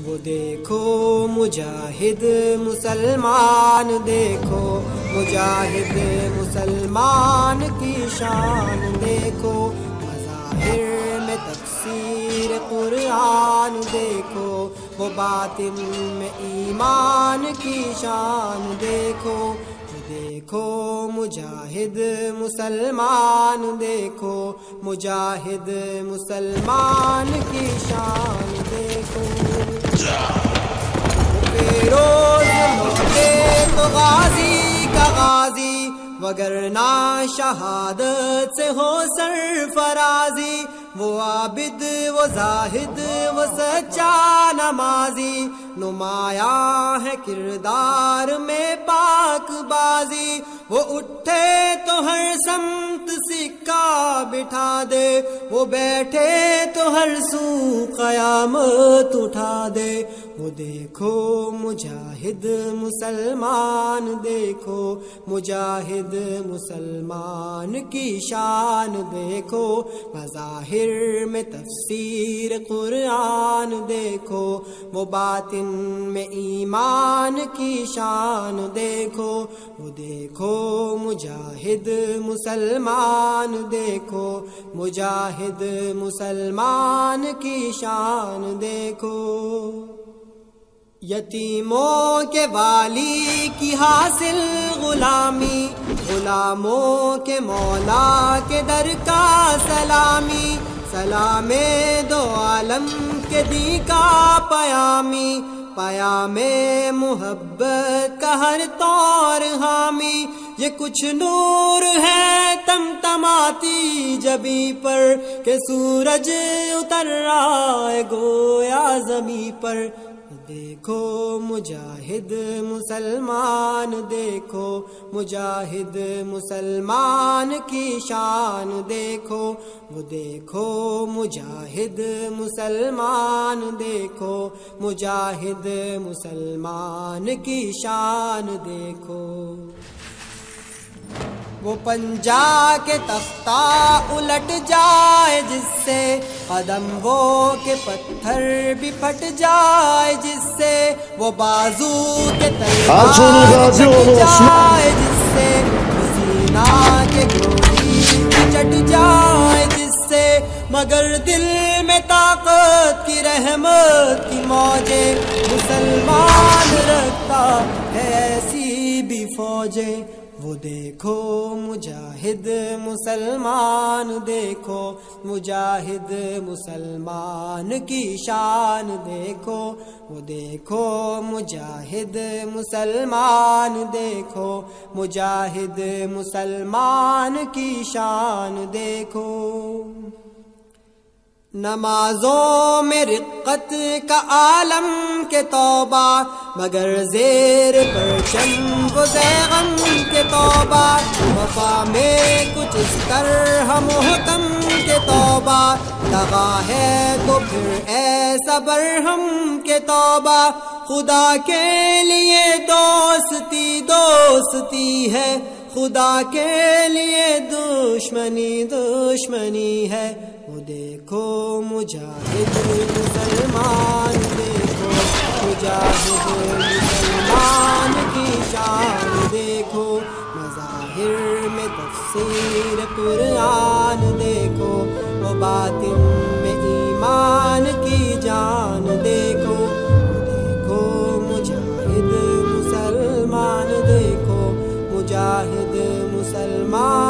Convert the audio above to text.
وہ دیکھو مجاہد مسلمان، دیکھو مجاہد مسلمان کی شان، دیکھو مظاہر میں تفسیر قرآن، دیکھو وہ باطن میں ایمان کی شان، دیکھو دیکھو مجاہد مسلمان، دیکھو مجاہد مسلمان کی شان، دیکھو فیروز ہوتے تو غازی کا غازی، وگرنہ شہادت سے ہو سرفرازی، وہ عابد وہ زاہد وہ سچا نمازی، نمایاں ہے کردار میں پاک بازی، وہ اٹھے تو ہر سمت سکہ بٹھا دے، وہ بیٹھے تو ہر سو قیامت اٹھا دے، وہ دیکھو مجاہد مسلمان، دیکھو مجاہد مسلمان کی شان، دیکھو مظاہر میں تفسیر قرآن، دیکھو وہ باطن میں ایمان کی شان، دیکھو وہ دیکھو مجاہد مسلمان، دیکھو مجاہد مسلمان کی شان، دیکھو یتیموں کے والی کی حاصل غلامی، غلاموں کے مولا کے در کا سلامی، سلام دو عالم کے دی کا پیامی، پیام محبت کا ہر طور حامی، یہ کچھ نور ہے تمتماتی جبیں پر کہ سورج اتر رہا ہے گویا زمیں پر، دیکھو مجاہد مسلمان، دیکھو مجاہد مسلمان کی شان، دیکھو وہ دیکھو مجاہد مسلمان، دیکھو مجاہد مسلمان کی شان، دیکھو وہ پنجا کے تختہ الٹ جائے جس سے، قدم وہ کے پتھر بھی پھٹ جائے جس سے، وہ بازو کے تلوار کٹ جائے جس سے، سینہ کے گولی چٹ جائے جس سے، مگر دل میں طاقت کی رحمت کی موجیں مسلمان رکھتا ہے ایسی بھی فوجیں، وہ دیکھو مجاہد مسلمان، دیکھو مجاہد مسلمان کی شان، دیکھو وہ دیکھو مجاہد مسلمان، دیکھو مجاہد مسلمان کی شان، دیکھو نمازوں میں رقت کا عالم کے توبہ، مگر زیر پرچم وہ غم کے توبہ، وفا میں کچھ اس طرح محکم کے توبہ، لگا ہے تو پھر ایسا برہم کے توبہ، خدا کے لیے دوستی دوستی ہے، خدا کے لیے دشمنی دشمنی ہے، وہ دیکھو مجاہد مسلمان، دیکھو مجاہد مسلمان کی شان، دیکھو مظاہر میں تفسیر قرآن، دیکھو وہ باطن میں ایمان کی جان، دیکھو دیکھو مجاہد مسلمان، دیکھو مجاہد مسلمان